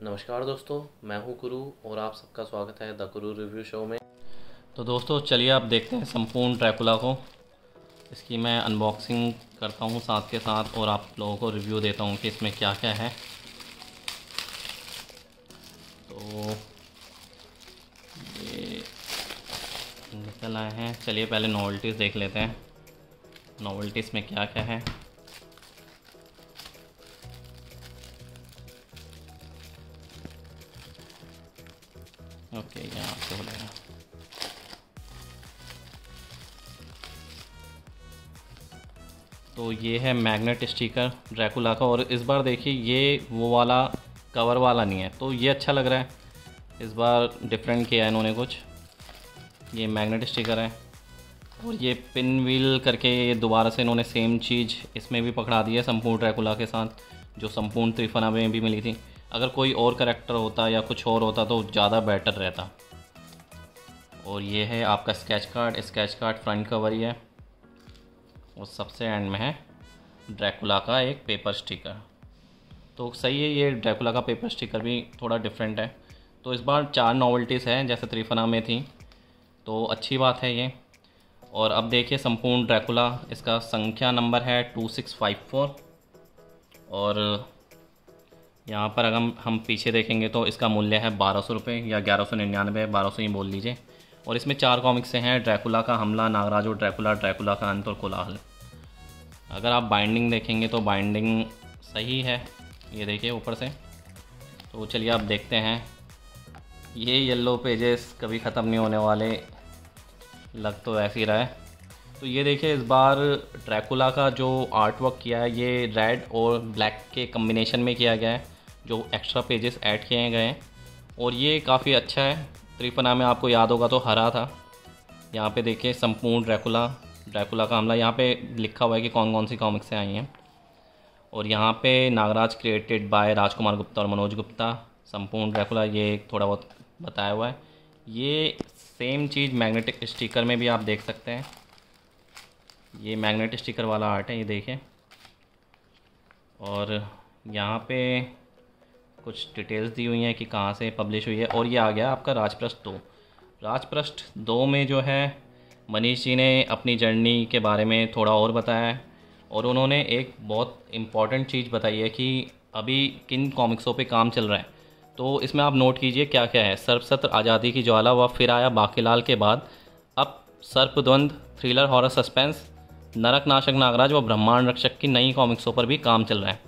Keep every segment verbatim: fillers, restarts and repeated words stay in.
नमस्कार दोस्तों, मैं हूं गुरु और आप सबका स्वागत है द गुरु रिव्यू शो में। तो दोस्तों चलिए आप देखते हैं संपूर्ण ड्रैकुला को। इसकी मैं अनबॉक्सिंग करता हूं साथ के साथ और आप लोगों को रिव्यू देता हूं कि इसमें क्या क्या है। तो ये निकल आए हैं। चलिए पहले नॉवेल्टीज़ देख लेते हैं, नॉवेल्टीज़ में क्या क्या है। ओके, यहाँ से हो जाएगा। तो ये है मैग्नेट स्टिकर ड्रैकुला का, और इस बार देखिए ये वो वाला कवर वाला नहीं है, तो ये अच्छा लग रहा है। इस बार डिफरेंट किया है इन्होंने कुछ। ये मैग्नेट स्टिकर है और ये पिन व्हील करके ये दोबारा से इन्होंने सेम चीज़ इसमें भी पकड़ा दी है संपूर्ण ड्रैकुला के साथ, जो संपूर्ण त्रिफला में भी मिली थी। अगर कोई और करैक्टर होता या कुछ और होता तो ज़्यादा बेटर रहता। और ये है आपका sketch card. Sketch card front cover ही है और सबसे एंड में है ड्रैकुला का एक पेपर स्टिकर। तो सही है, ये ड्रैकुला का पेपर स्टिकर भी थोड़ा डिफरेंट है। तो इस बार चार नॉवेल्टीज़ हैं जैसे त्रिफला में थी, तो अच्छी बात है ये। और अब देखिए संपूर्ण ड्रैकुला, इसका संख्या नंबर है टू सिक्स फाइव फोर। और यहाँ पर अगर हम हम पीछे देखेंगे तो इसका मूल्य है बारह सौ रुपये या ग्यारह सौ निन्यानवे, बारह सौ ही बोल लीजिए। और इसमें चार कॉमिक्स हैं, ड्रैकुला का हमला, नागराज और ड्रैकुला, ड्रैकुला का अंत और कोलाहल। अगर आप बाइंडिंग देखेंगे तो बाइंडिंग सही है, ये देखिए ऊपर से। तो चलिए आप देखते हैं। ये येलो पेजेस कभी ख़त्म नहीं होने वाले, लग तो ऐसे ही रहा है। तो ये देखिए इस बार ड्रैकुला का जो आर्ट वर्क किया है ये रेड और ब्लैक के कम्बिनेशन में किया गया है, जो एक्स्ट्रा पेजेस ऐड किए गए हैं और ये काफ़ी अच्छा है। त्रिफला में आपको याद होगा तो हरा था। यहाँ पे देखिए संपूर्ण ड्रैकुला, ड्रैकुला का हमला, यहाँ पे लिखा हुआ है कि कौन कौन सी कॉमिक्स से आई हैं। और यहाँ पे नागराज क्रिएटेड बाय राजकुमार गुप्ता और मनोज गुप्ता, संपूर्ण ड्रैकुला ये थोड़ा बहुत बताया हुआ है। ये सेम चीज़ मैग्नेटिक स्टिकर में भी आप देख सकते हैं। ये मैग्नेट स्टिकर वाला आर्ट है, ये देखिए। और यहाँ पे कुछ डिटेल्स दी हुई हैं कि कहाँ से पब्लिश हुई है। और ये आ गया आपका राजपृष्ठ दो। राजपृष्ठ दो में जो है मनीष जी ने अपनी जर्नी के बारे में थोड़ा और बताया है और उन्होंने एक बहुत इम्पॉर्टेंट चीज़ बताई है कि अभी किन कॉमिक्सों पे काम चल रहा है। तो इसमें आप नोट कीजिए क्या क्या है। सर्पसत्र, आज़ादी की ज्वाला व फिर आया बाकीलाल के बाद अब सर्पद्वंद, थ्रिलर, हॉरर, सस्पेंस, नरक नाशक नागराज व ब्रह्मांड रक्षक की नई कॉमिक्सों पर भी काम चल रहा है।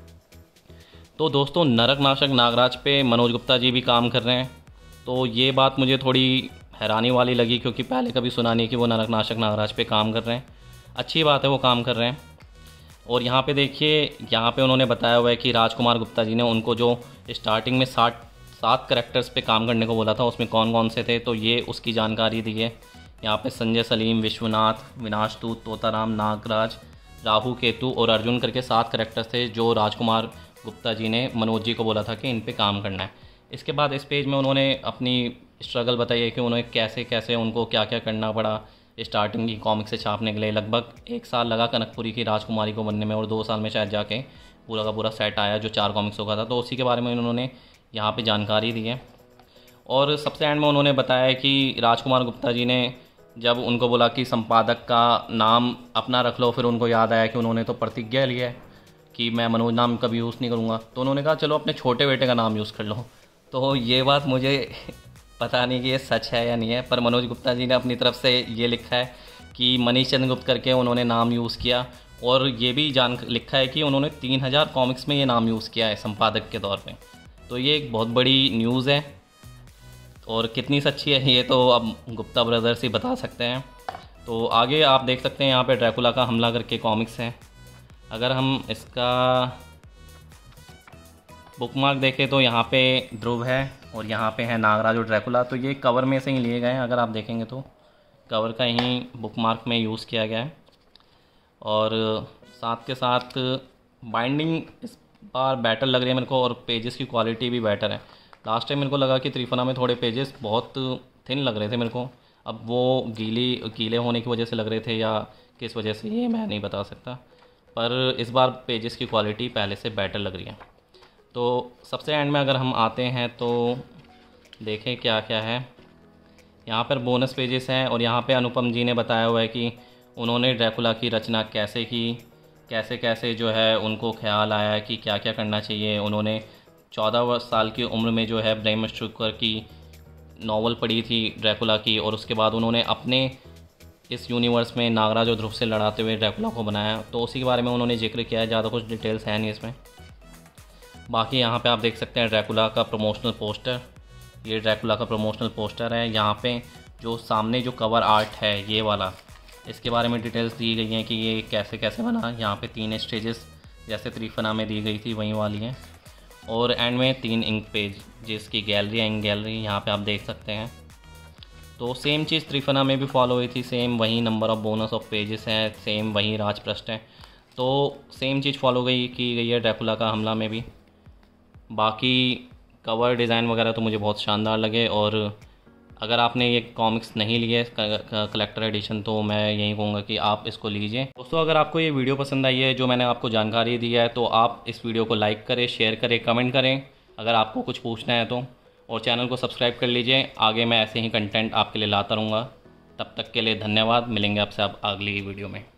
तो दोस्तों नरक नाशक नागराज पे मनोज गुप्ता जी भी काम कर रहे हैं। तो ये बात मुझे थोड़ी हैरानी वाली लगी, क्योंकि पहले कभी सुना नहीं कि वो नरक नाशक नागराज पे काम कर रहे हैं। अच्छी बात है वो काम कर रहे हैं। और यहाँ पे देखिए, यहाँ पे उन्होंने बताया हुआ है कि राजकुमार गुप्ता जी ने उनको जो स्टार्टिंग में साठ सात करेक्टर्स पे काम करने को बोला था, उसमें कौन कौन से थे, तो ये उसकी जानकारी दी है। यहाँ पे संजय सलीम, विश्वनाथ, विनाशदूत, तोताराम, नागराज, राहु, केतु और अर्जुन करके सात करेक्टर्स थे जो राजकुमार गुप्ता जी ने मनोज जी को बोला था कि इन पे काम करना है। इसके बाद इस पेज में उन्होंने अपनी स्ट्रगल बताई है कि उन्हें कैसे कैसे उनको क्या क्या करना पड़ा स्टार्टिंग की कॉमिक से छापने के लिए। लगभग एक साल लगा कनकपुरी की राजकुमारी को बनने में और दो साल में शायद जाके पूरा का पूरा सेट आया जो चार कॉमिक्सों का था। तो उसी के बारे में उन्होंने यहाँ पे जानकारी दी है। और सबसे एंड में उन्होंने बताया कि राजकुमार गुप्ता जी ने जब उनको बोला कि संपादक का नाम अपना रख लो, फिर उनको याद आया कि उन्होंने तो प्रतिज्ञा ली है कि मैं मनोज नाम कभी यूज़ नहीं करूँगा। तो उन्होंने कहा चलो अपने छोटे बेटे का नाम यूज़ कर लो। तो ये बात मुझे पता नहीं कि ये सच है या नहीं है, पर मनोज गुप्ता जी ने अपनी तरफ से ये लिखा है कि मनीष चंद्र गुप्त करके उन्होंने नाम यूज़ किया। और ये भी जान लिखा है कि उन्होंने तीन हज़ार कॉमिक्स में ये नाम यूज़ किया है संपादक के तौर पे। तो ये एक बहुत बड़ी न्यूज़ है और कितनी सच्ची है ये तो अब गुप्ता ब्रदर्स ही बता सकते हैं। तो आगे आप देख सकते हैं यहाँ पे ड्रैकुला का हमला करके कॉमिक्स हैं। अगर हम इसका बुकमार्क देखें तो यहाँ पे ध्रुव है और यहाँ पे है नागराज और ड्रैकुला। तो ये कवर में से ही लिए गए हैं, अगर आप देखेंगे तो कवर का ही बुकमार्क में यूज़ किया गया है। और साथ के साथ बाइंडिंग इस बार बेटर लग रही है मेरे को और पेजेस की क्वालिटी भी बेटर है। लास्ट टाइम मेरे को लगा कि त्रिफला में थोड़े पेजेस बहुत थिन लग रहे थे मेरे को, अब वो गीली गीले होने की वजह से लग रहे थे या किस वजह से ये मैं नहीं बता सकता, पर इस बार पेजेस की क्वालिटी पहले से बेटर लग रही है। तो सबसे एंड में अगर हम आते हैं तो देखें क्या क्या है। यहाँ पर बोनस पेजेस हैं और यहाँ पे अनुपम जी ने बताया हुआ है कि उन्होंने ड्रैकुला की रचना कैसे की, कैसे कैसे जो है उनको ख्याल आया कि क्या क्या करना चाहिए। उन्होंने चौदह साल की उम्र में जो है ब्रैम स्टोकर की नावल पढ़ी थी ड्रैकुला की, और उसके बाद उन्होंने अपने इस यूनिवर्स में नागराज और ध्रुव से लड़ाते हुए ड्रैकुला को बनाया। तो उसी के बारे में उन्होंने जिक्र किया है, ज़्यादा कुछ डिटेल्स है नहीं इसमें। बाकी यहाँ पे आप देख सकते हैं ड्रैकुला का प्रमोशनल पोस्टर। ये ड्रैकुला का प्रमोशनल पोस्टर है। यहाँ पे जो सामने जो कवर आर्ट है ये वाला, इसके बारे में डिटेल्स दी गई हैं कि ये कैसे कैसे बना। यहाँ पे तीन स्टेजेस जैसे त्रिफना में दी गई थी वही वाली हैं, और एंड में तीन इंक पेज जिसकी गैलरी इंक गैलरी यहाँ पे आप देख सकते हैं। तो सेम चीज़ त्रिफना में भी फॉलो हुई थी, सेम वही number of bonus of pages हैं, सेम वही राजपृष्ठ है। तो सेम चीज़ फॉलो गई की गई है ड्रैकुला का हमला में भी। बाकी कवर डिज़ाइन वगैरह तो मुझे बहुत शानदार लगे, और अगर आपने ये कॉमिक्स नहीं लिए कलेक्टर एडिशन तो मैं यही कहूँगा कि आप इसको लीजिए। दोस्तों अगर आपको ये वीडियो पसंद आई है, जो मैंने आपको जानकारी दी है, तो आप इस वीडियो को लाइक करें, शेयर करें, कमेंट करें अगर आपको कुछ पूछना है तो, और चैनल को सब्सक्राइब कर लीजिए। आगे मैं ऐसे ही कंटेंट आपके लिए लाता रहूँगा। तब तक के लिए धन्यवाद। मिलेंगे आपसे आप अगली वीडियो में।